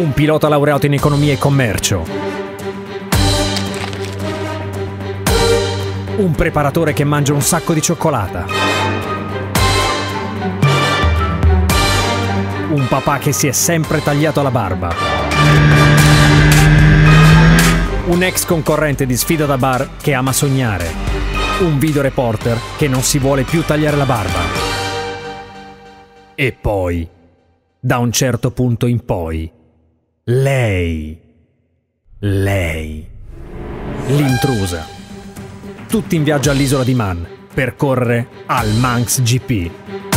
Un pilota laureato in economia e commercio. Un preparatore che mangia un sacco di cioccolata. Un papà che si è sempre tagliato la barba. Un ex concorrente di sfida da bar che ama sognare. Un videoreporter che non si vuole più tagliare la barba. E poi, da un certo punto in poi, lei, l'intrusa. Tutti in viaggio all'isola di Man per correre al Manx GP.